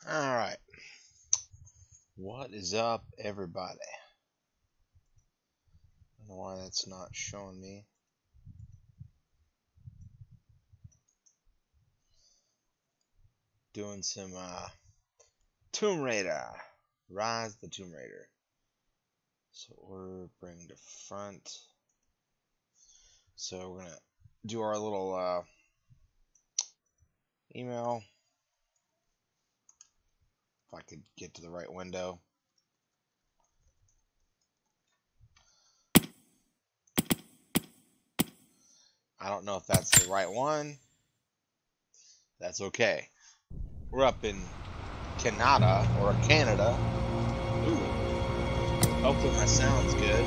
Alright. What is up, everybody? I don't know why that's not showing me. Doing some Tomb Raider. Rise of the Tomb Raider. So order, bring to front. So we're gonna do our little email. If I could get to the right window. I don't know if that's the right one. That's okay. We're up in Canada, or Canada. Ooh. Hopefully my sound's good.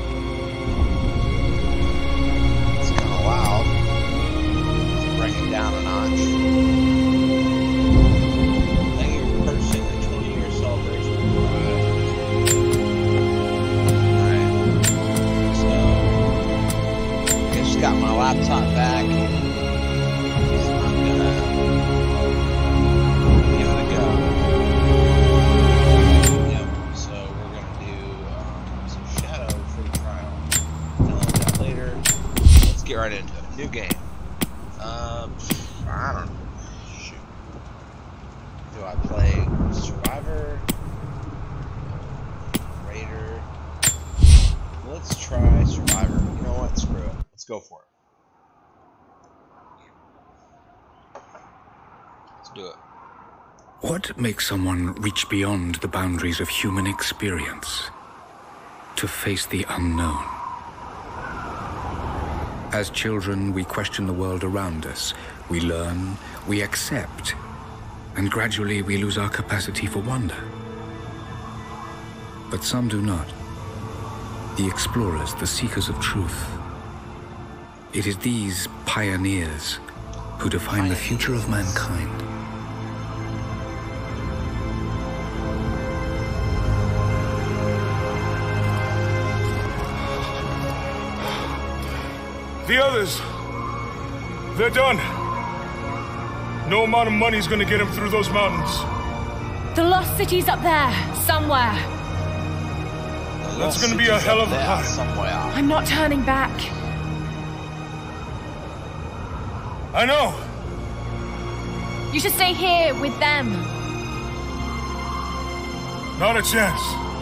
It's kind of loud. Let's bring it down a notch. Thank you for purchasing the 20-year celebration. Alright. So, I just got my laptop back. So I'm gonna give it a go. Yep. So we're gonna do some Shadow free trial. Download that later. Let's get right into it. New game. I don't know. Shoot. Do I play Survivor? Raider? Let's try Survivor. You know what? Screw it. Let's go for it. Let's do it. What makes someone reach beyond the boundaries of human experience to face the unknown? As children, we question the world around us. We learn, we accept, and gradually we lose our capacity for wonder. But some do not. The explorers, the seekers of truth. It is these pioneers who define the future of mankind. The others, they're done. No amount of money's gonna get them through those mountains. The lost city's up there, somewhere. That's gonna be a hell of a climb. I'm not turning back. I know. You should stay here with them. Not a chance.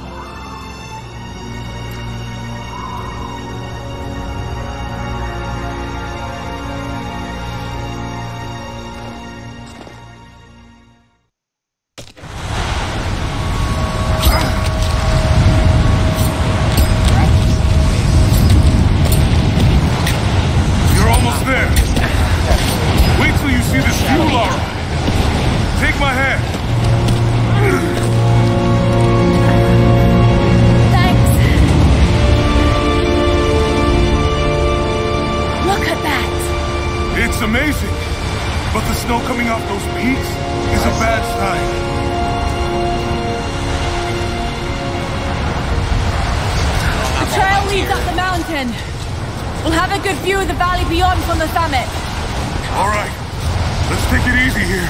We'll have a good view of the valley beyond from the summit. All right, let's take it easy here.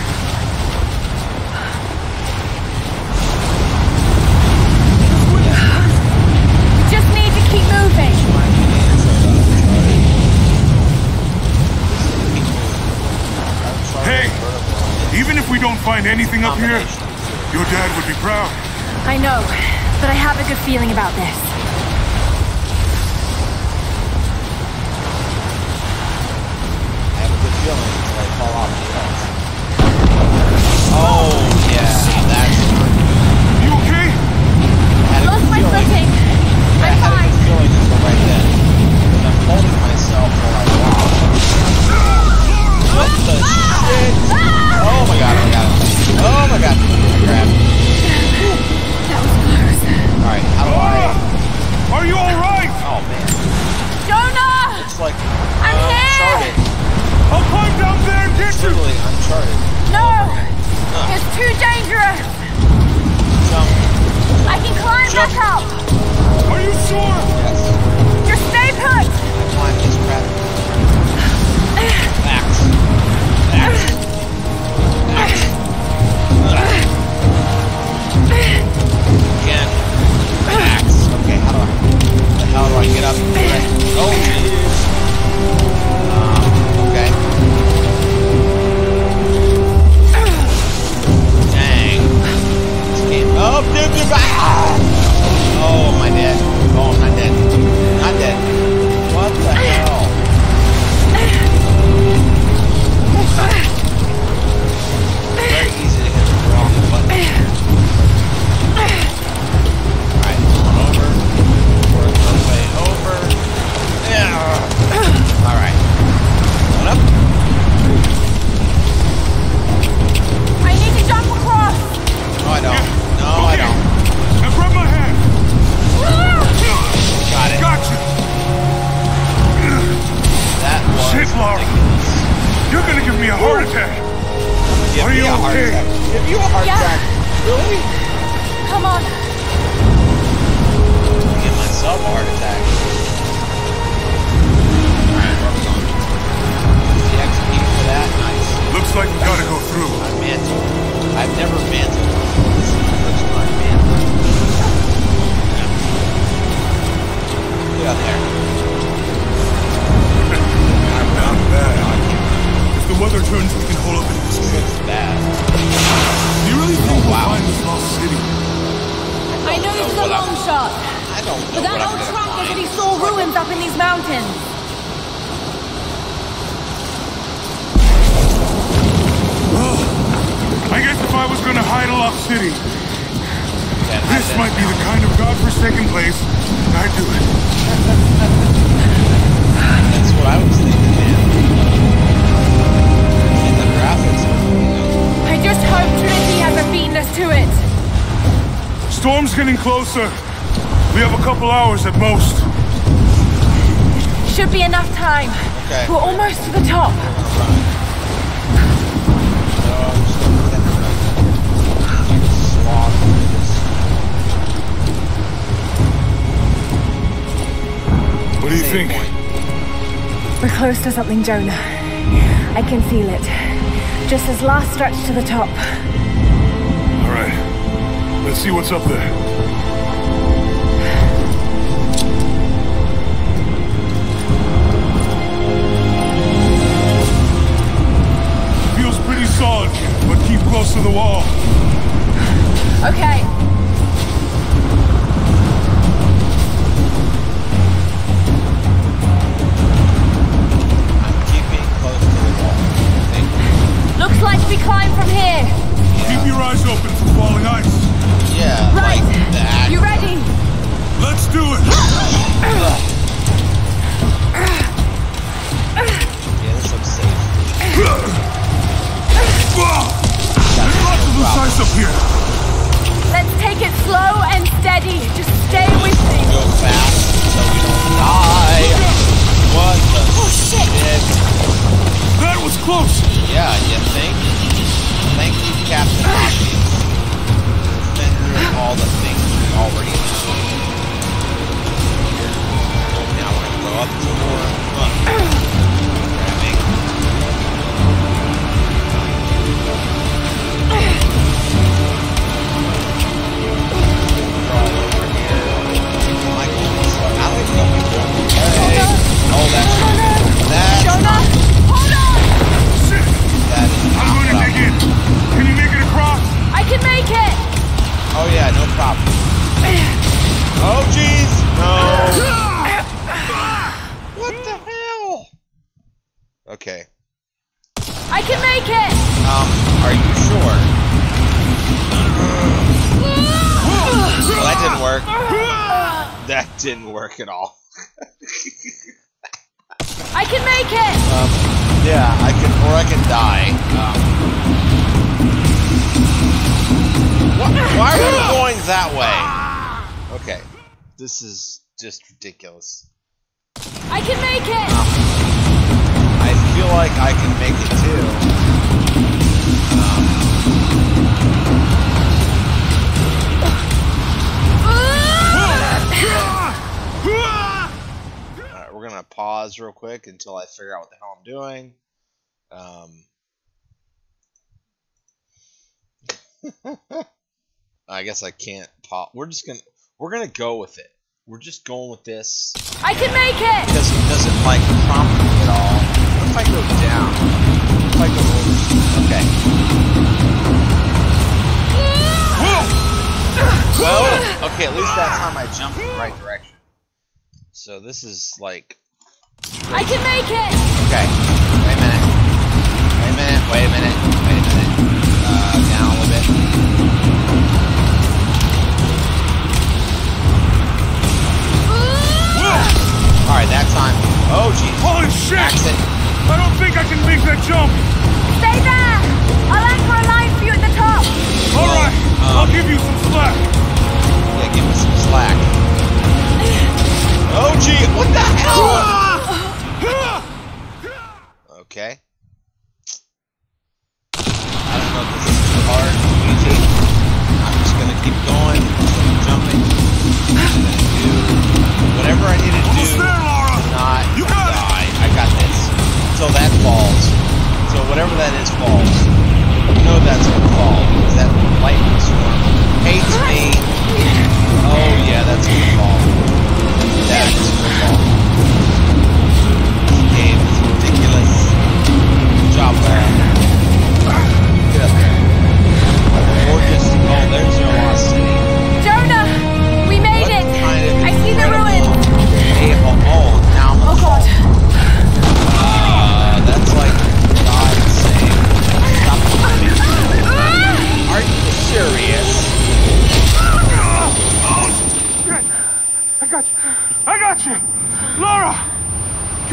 We just need to keep moving. Hey, even if we don't find anything up here, your dad would be proud. I know, but I have a good feeling about this. Fall off the edge. Oh, yeah, that's... You okay? Lost my footing. I'm fine. I had a feeling until right then. Because I'm holding myself while I walk. What the shit? Oh my god, oh my god. Oh my god. I grabbed it. That was close. Alright, how do I... Are you alright? Oh, man. Jonah! It's like... I'm here! Uncharted. I'll climb down there and get you! Literally Uncharted. No! It's too dangerous! Jump. I can climb Jump. back up! Are you sure? Yes. Just stay put! I climbed this crap. Facts. Facts. Facts. attack. Give you a heart attack. Really? Come on. Give myself a heart attack. Alright, where are we going? The XP for that? Nice. Looks like we gotta go through. I've mantled. I've never mantled. This is the first time mantled. Get out there. Not bad. If the weather turns, we can hold up in this This cave. looks bad. Do you really think we'll find this lost city? I know this is a long shot, I don't know but that what I'm old gonna trunk find. said he saw ruins up in these mountains. I guess if I was gonna hide a lost city, Can't hide this that might be the now. kind of godforsaken place I'd do it. That's what I was thinking, man. And the graphics are really I just hope Trinity hasn't beaten us to it. Storm's getting closer. We have a couple hours at most. Should be enough time. Okay. We're almost to the top. What do you think? We're close to something, Jonah. I can feel it. Just this last stretch to the top. All right. Let's see what's up there. Feels pretty solid here, but keep close to the wall. Okay. I'm keeping close to the wall. Thank you. Looks like we climb from here. Keep your eyes open for falling ice. Yeah, Right. like that. You ready? Let's do it! Yeah, this looks safe. Lots of loose ice up here. Let's take it slow and steady. Just stay with me. Go fast so we don't die. What the shit. That was close. Yeah, you think? Thank you, Captain Hopkins. Defender of all the things we already know. Now we're gonna go up to more. Grabbing. Crawl over here. My goodness, how are we going? Hey. Oh, that's Jonah, hold on! Shit! that is I'm going to not dig in. Can you make it across? I can make it! Oh yeah, no problem. Oh jeez, no. What the hell? Okay. I can make it! Are you sure? Well, that didn't work. That didn't work at all. I can make it! Yeah, I can die. Why are you going that way? Okay, this is just ridiculous. I can make it! I feel like I can make it too. Alright, we're gonna pause real quick until I figure out what the hell I'm doing. I guess I can't pause. We're gonna go with it. We're just going with this. I can make it! Because it doesn't like prompt me at all. What if I go down? What if I go over? Okay. Well, okay, at least that time I jumped in the right direction. So this is like... I can make it! Okay, wait a minute. Down a little bit. Alright, that time. Oh, jeez. Holy shit! Exit. I don't think I can make that jump. Stay there! I'll anchor a line for you at the top! All right, I'll give you some slack. Yeah, give me some slack. Oh, gee, what the hell? Okay. I don't know if this is... Oh,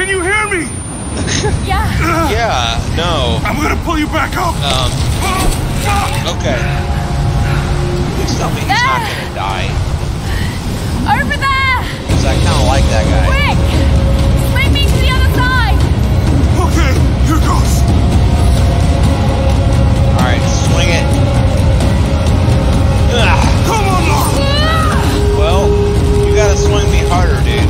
Can you hear me? Yeah. Yeah, no. I'm gonna pull you back up. Okay. Please tell me he's not gonna die. Over there! Because I kind of like that guy. Quick! Swing me to the other side! Okay, here goes. Alright, swing it. Ugh. Come on, Lara. Well, you gotta swing me harder, dude.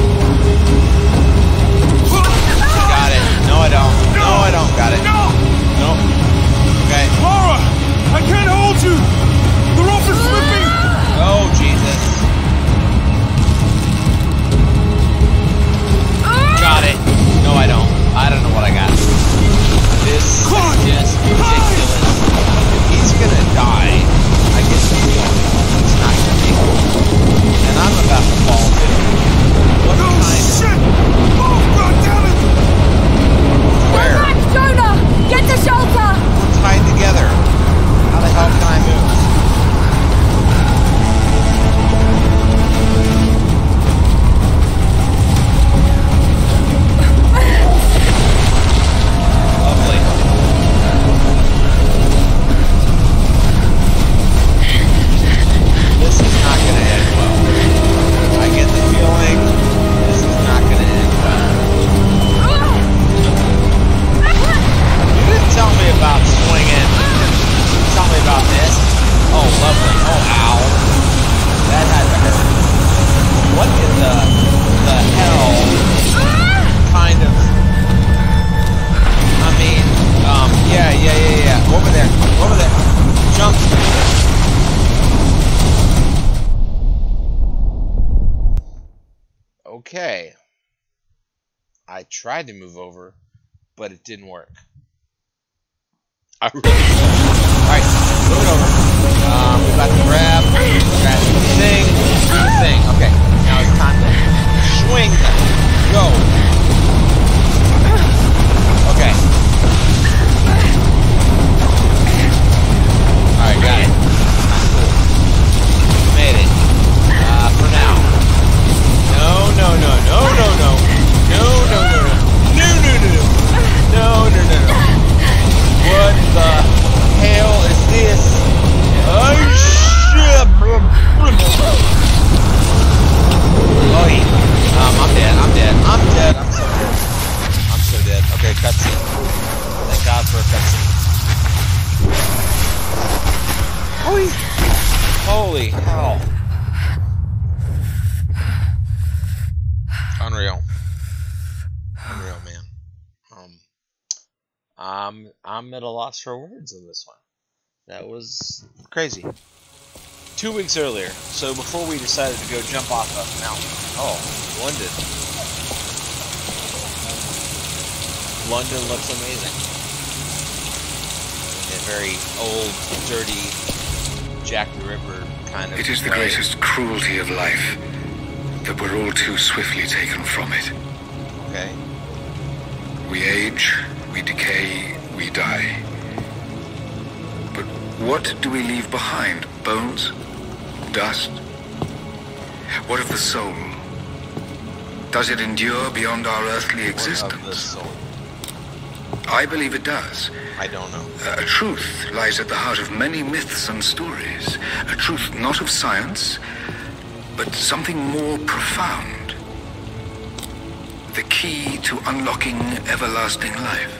Got it. No, I don't. No, I don't. Got it. No. Nope. Okay. Lara, I can't hold you. The rope is slipping. Oh, Jesus. Got it. No, I don't. I don't know what I got. This is just ridiculous. If he's gonna die, I get the feeling he's not gonna make it. And I'm about to fall too. What Oh, kind of... shit. Oh, God damn it. Where? Back, Jonah! Get to shelter! We're tied together. How the hell can I move? Lovely. This is not going to end well. I get the feeling this is not going to end well. You didn't tell me about swinging. Tell me about this. Oh, lovely. Oh, ow. That had to hurt. What in the hell kind of... I mean, yeah. Over there. Jump. Okay. I tried to move over, but it didn't work. I really Alright, move it over. We're about to grab the thing. Okay, now it's time to swing them. Go. Okay. Alright, got it. Cool. Made it. For now. No. What the hell is this? Oh shit! Oh yeah. I'm dead. I'm so dead. Okay, cutscene. Thank God for a cutscene. Holy hell. Unreal, man. I'm at a loss for words on this one. That was crazy. 2 weeks earlier, so before we decided to go jump off a mountain. Oh, London. London looks amazing. In a very old, dirty Jack the Ripper kind of It is the way. greatest cruelty of life that we're all too swiftly taken from it. Okay. We age, we decay, we die. But what do we leave behind? Bones? Dust? What of the soul? Does it endure beyond our earthly What of the existence? soul? I believe it does. I don't know. A truth lies at the heart of many myths and stories. A truth not of science, but something more profound. The key to unlocking everlasting life.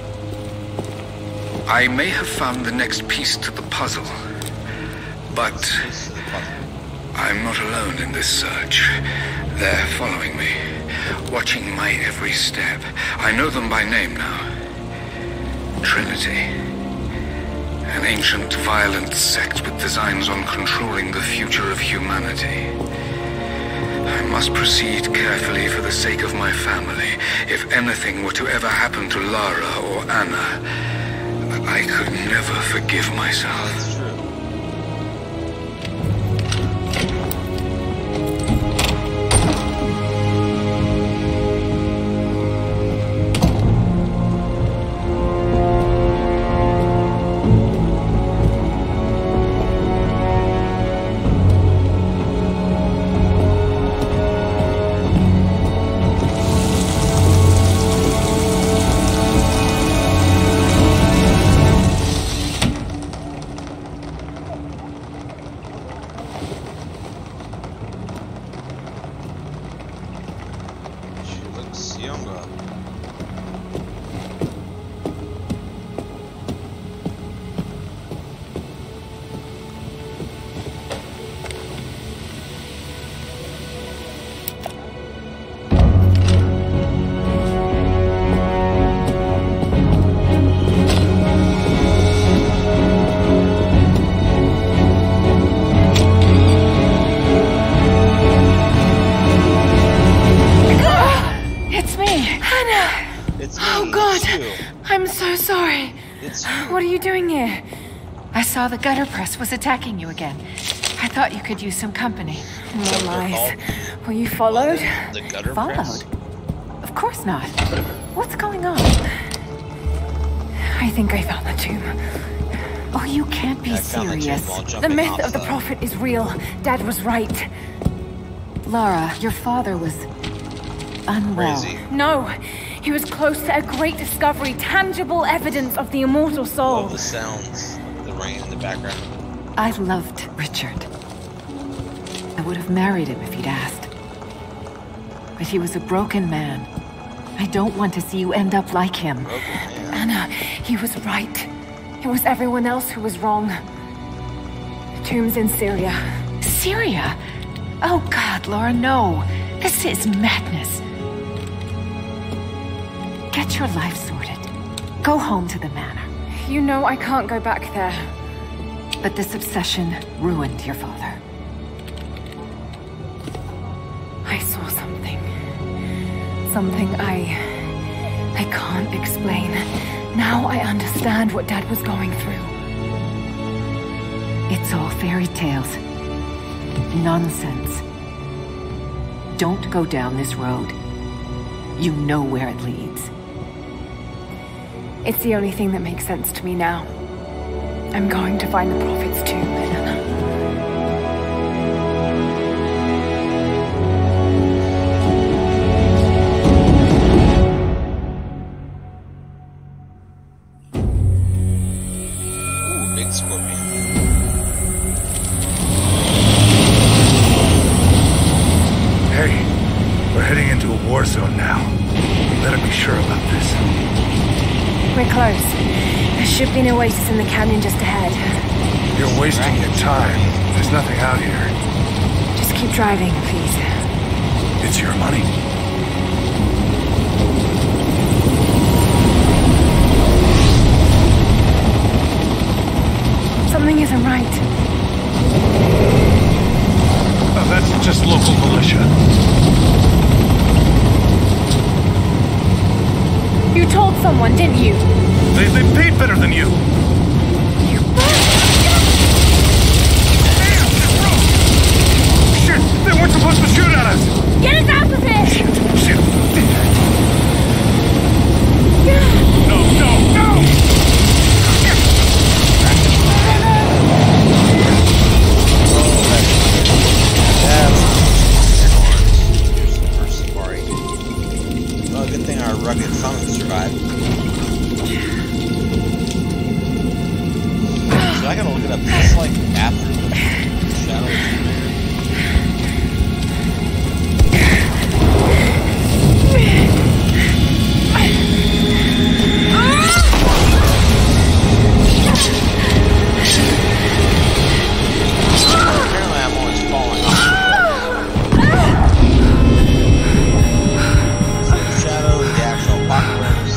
I may have found the next piece to the puzzle, but Piece of the puzzle. I'm not alone in this search. They're following me, watching my every step. I know them by name now. Trinity. An ancient, violent sect with designs on controlling the future of humanity. I must proceed carefully for the sake of my family. If anything were to ever happen to Lara or Anna, I could never forgive myself. That's true. What are you doing here? I saw the gutter press was attacking you again. I thought you could use some company. More lies. Were you followed? The gutter Followed? press? Of course not. What's going on? I think I found the tomb. Oh, you can't be I found the tomb serious. while The jumping myth off of the prophet is real. Dad was right. Lara, your father was unwell. Crazy. No, he was close to a great discovery, tangible evidence of the immortal soul. Love the sounds, the rain in the background. I loved Richard. I would have married him if he'd asked. But he was a broken man. I don't want to see you end up like him. Broken man. Anna, he was right. It was everyone else who was wrong. The tomb's in Syria. Syria? Oh God, Laura, no. This is madness. Get your life sorted. Go home to the manor. You know I can't go back there. But this obsession ruined your father. I saw something. Something I can't explain. Now I understand what Dad was going through. It's all fairy tales. Nonsense. Don't go down this road. You know where it leads. It's the only thing that makes sense to me now. I'm going to find the prophet's tomb, Anna. Ooh, big scorpion. Hey, we're heading into a war zone now. You better be sure about this. We're close. There should be an oasis in the canyon just ahead. You're wasting your time. There's nothing out here. Just keep driving, please. It's your money. Something isn't right. Oh, that's just local militia. You told someone, didn't you? They paid better than you. Shit! They weren't supposed to shoot at us! Get us out of here! Shit! No! Well, good thing our rugged summon survived. So I gotta look it up. Is this like after the Shadow of Apparently I'm always falling off. Shadow, the actual apocalypse.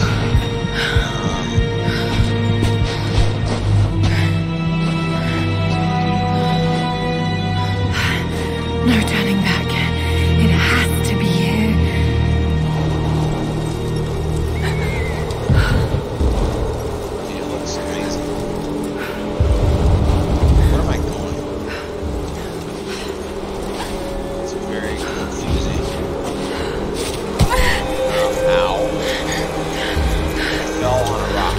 No turning back. It has to be here. Dude, it looks amazing. Where am I going? It's very confusing. Ow. I fell on a rock.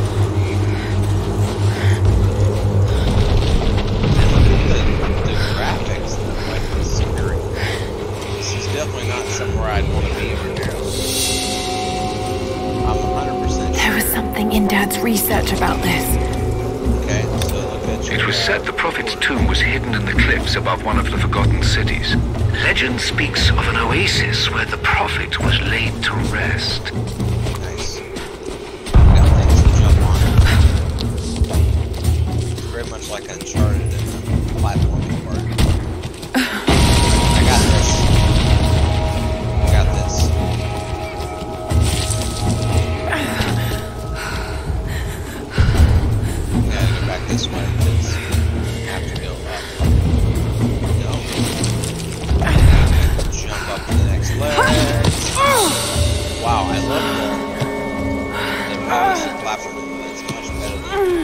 And look at the graphics. They're like scary. This is definitely not somewhere I'd want to be right now. I'm 100% sure. There was something in Dad's research about this. Okay, so look at your It was said the Prophet's tomb was hidden in the cliffs above one of the forgotten cities. Legend speaks of an oasis where the Prophet was laid to rest. Nice. Got things to jump on. Very much like Uncharted in the platforming part. I got this. I got this. I gotta go back this way because I have to go up. No. Jump up to the next ledge. Wow, I love the platform. That's much better than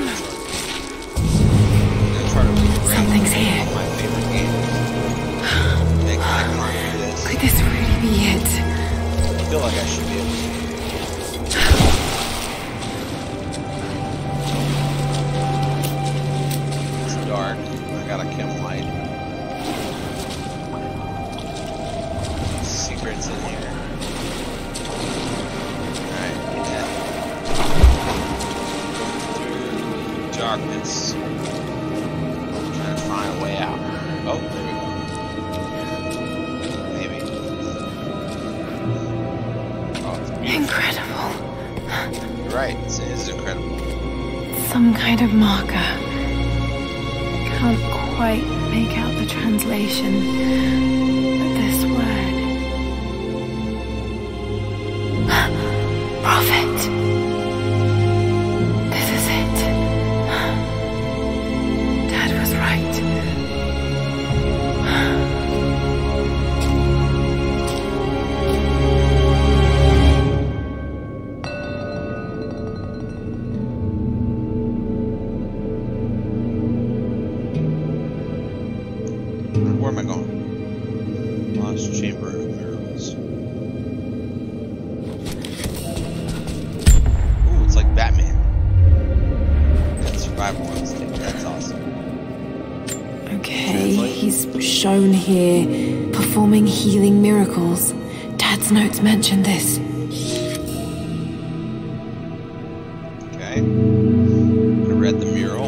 got a chem light. Secrets in here. Alright, yeah. Through darkness. Trying to find a way out. Oh, there we go. Maybe. Oh, it's beautiful. Incredible. You're right, it is incredible. Some kind of marker. Can't quite make out the translation, but this word. Prophet. This is it. Dad was right. Where am I going? Lost Chamber of Mirrors. Ooh, it's like Batman. Got survival instinct. That's awesome. Okay, he's shown here performing healing miracles. Dad's notes mention this. Okay. I read the mural.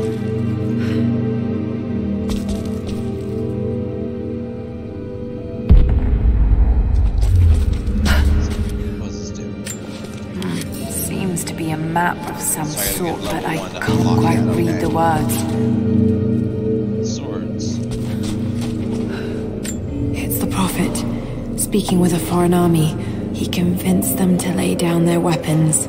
Seems to be a map of some So I gotta sort, get but I level 1 to can't unlock quite that, read okay. the words. Swords. It's the Prophet, speaking with a foreign army. He convinced them to lay down their weapons.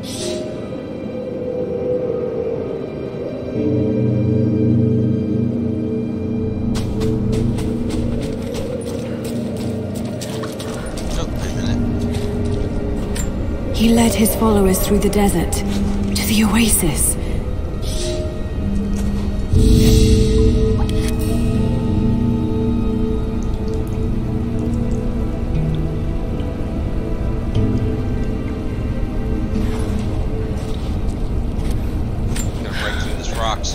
Oh, wait a minute. He led his followers through the desert, to the oasis. Gotta break through these rocks.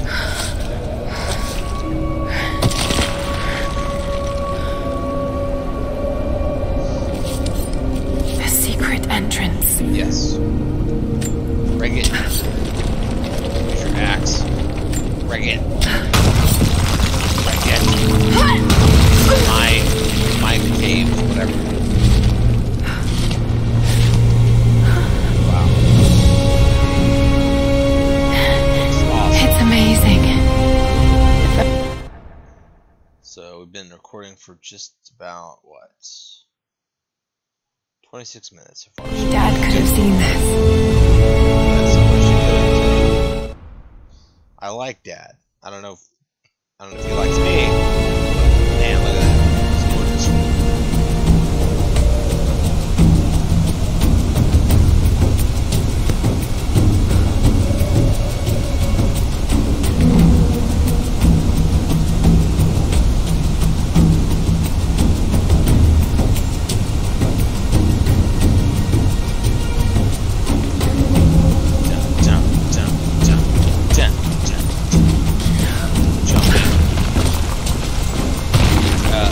A secret entrance. Yes. Break it. Use your axe. Break it. Break it. My cave, whatever. Wow. It's awesome. It's amazing. So we've been recording for just about what? 26 minutes so far. Dad could have seen this. That's so much to do. I like Dad. I don't know if he likes me. Man, look at that. It's gorgeous. Jump, jump, jump, jump, jump, jump.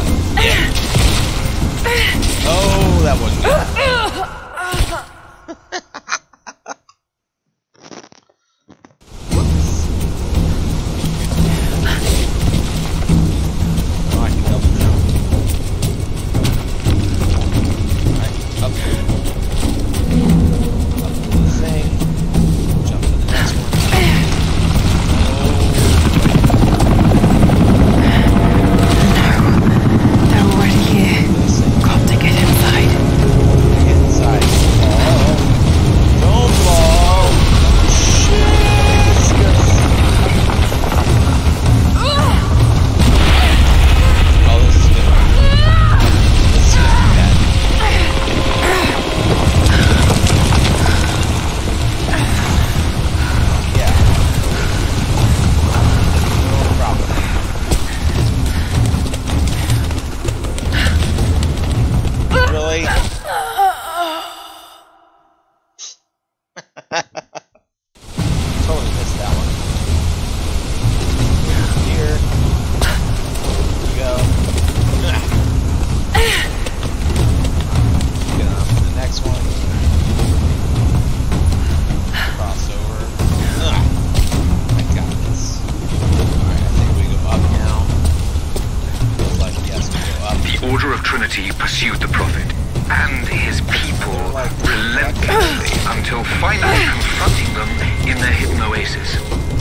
Order of Trinity pursued the Prophet and his people relentlessly until finally confronting them in their hidden oasis.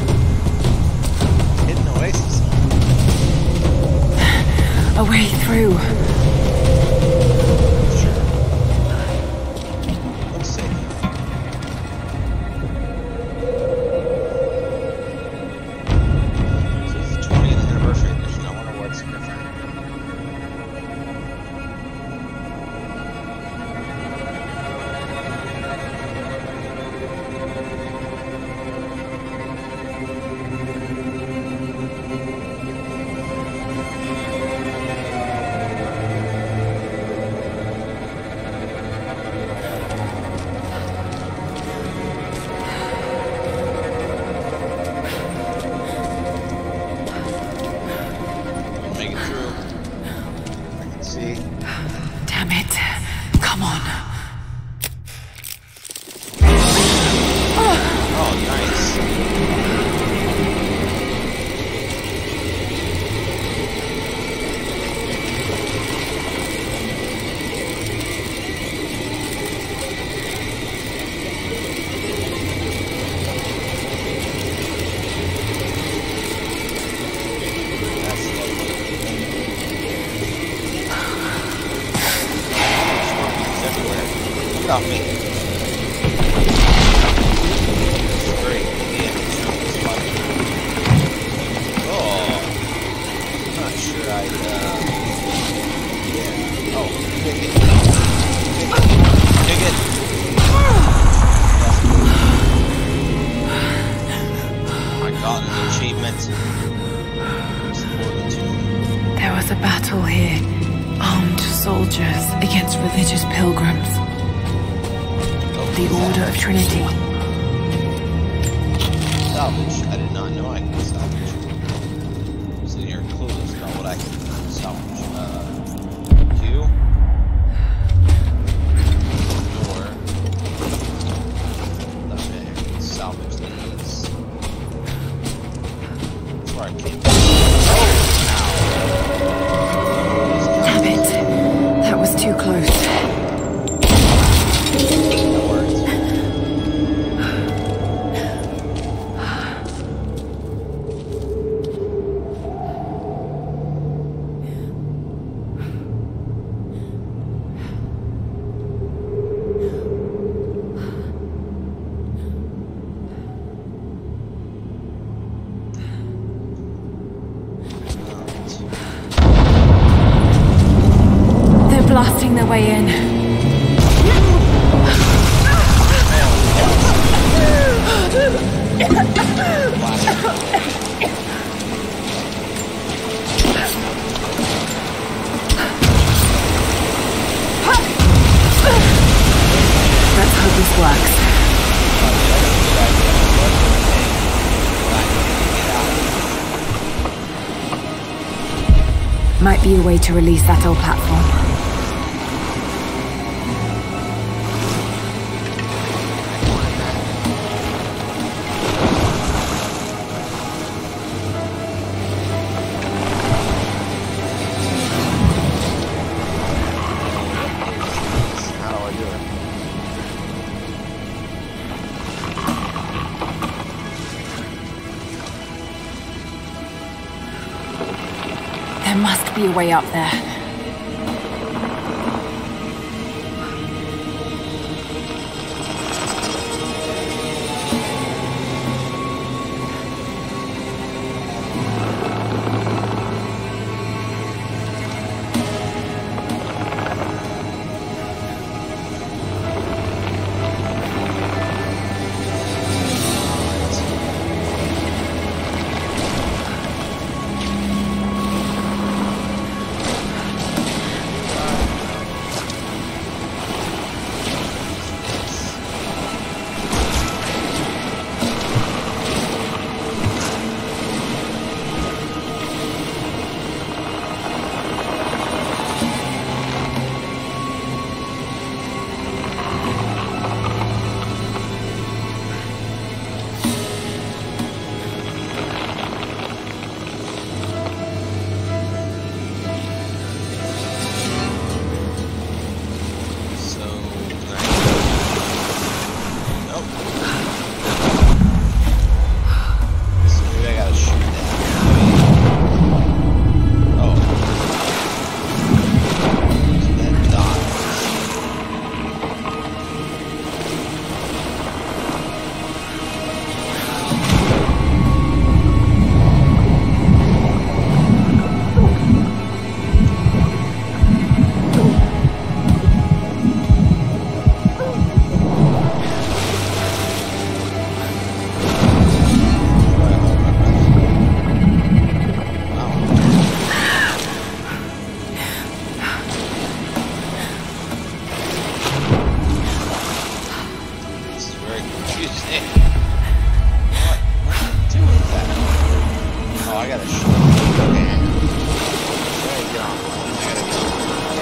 Hidden oasis. A way through. Sure. Let's see. So it's the 20th anniversary edition. I wonder what's different. Make it through. I can see. Damn it. Come on. Oh, nice. That's lovely. Scorpions everywhere. Get off me. It's great. Yeah, it's fun. Oh. I'm not sure I'd, yeah. Oh, dig it. Dig it. That's cool. I got an achievement. There was a battle here. Armed soldiers against religious pilgrims. The Order of Trinity. Salvage. I did not know I could salvage. So you're clueless about what I can salvage. Q. Door. Okay, salvage these. That's where I came from. Damn it. That was too close. That worked. They're blasting their way in. Let's hope this works. Might be a way to release that old platform. How do I do it? There must be a way up there. I gotta shoot. Okay, hang on. I gotta get on. I gotta go.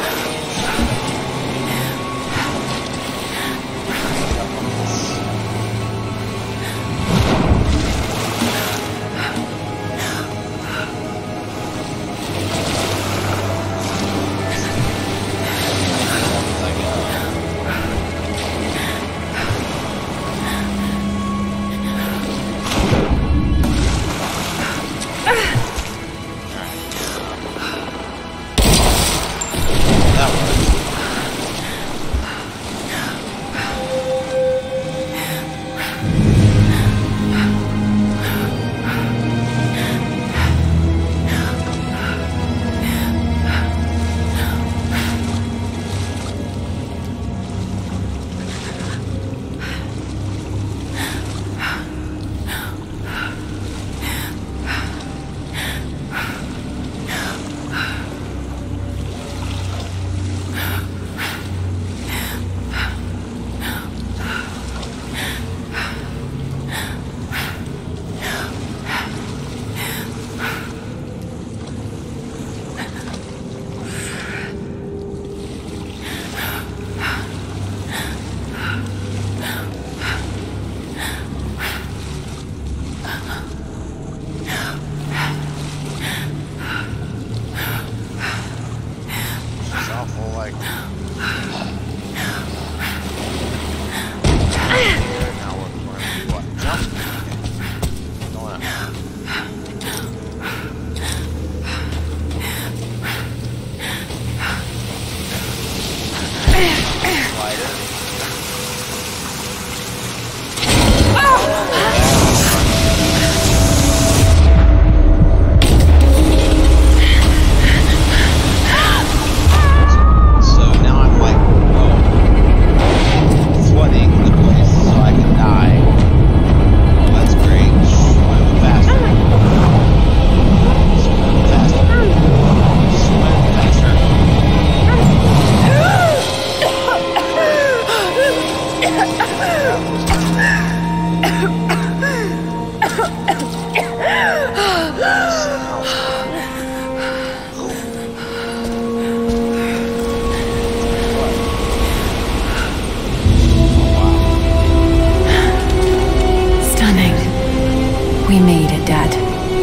We made it, Dad.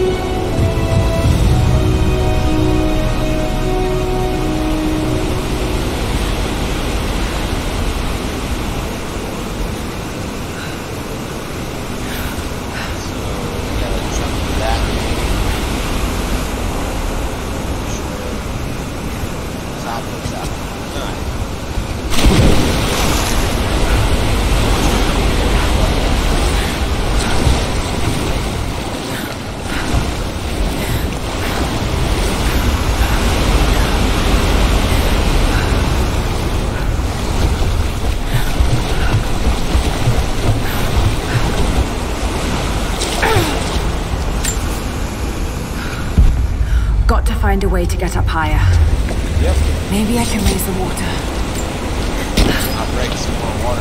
Got to find a way to get up higher. Yep. Maybe I can raise the water. I'll break some more water.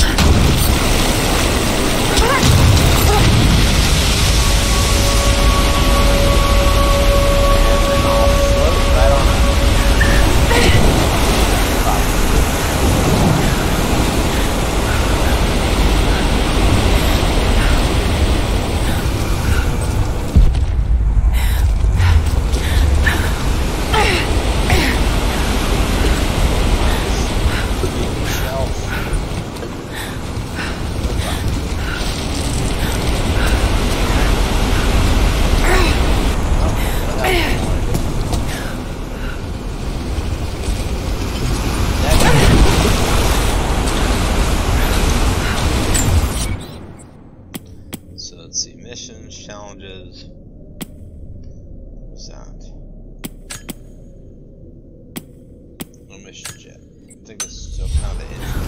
And then I'll float right on it. Missions, challenges, sound. No missions yet. I think this is still kind of the intro.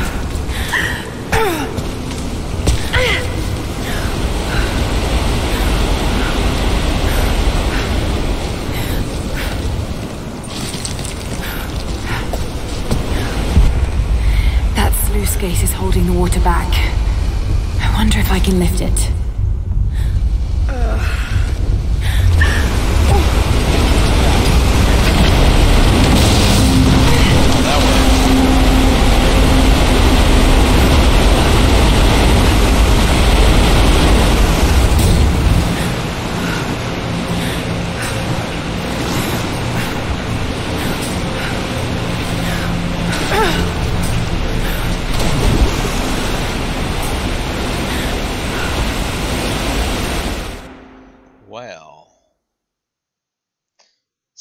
That sluice gate is holding the water back. I wonder if I can lift it.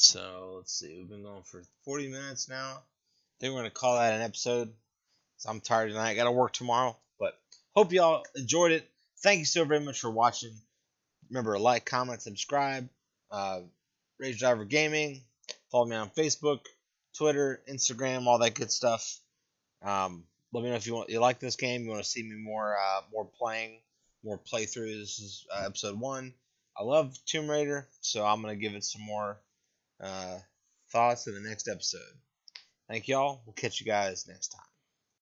So let's see. We've been going for 40 minutes now. I think we're gonna call that an episode. So I'm tired tonight. I gotta work tomorrow. But hope y'all enjoyed it. Thank you so very much for watching. Remember to like, comment, subscribe. Rage Driver Gaming. Follow me on Facebook, Twitter, Instagram, all that good stuff. Let me know if you like this game. You want to see me more playing, more playthroughs. This is episode 1. I love Tomb Raider, so I'm gonna give it some more thoughts in the next episode. Thank y'all. We'll catch you guys next time.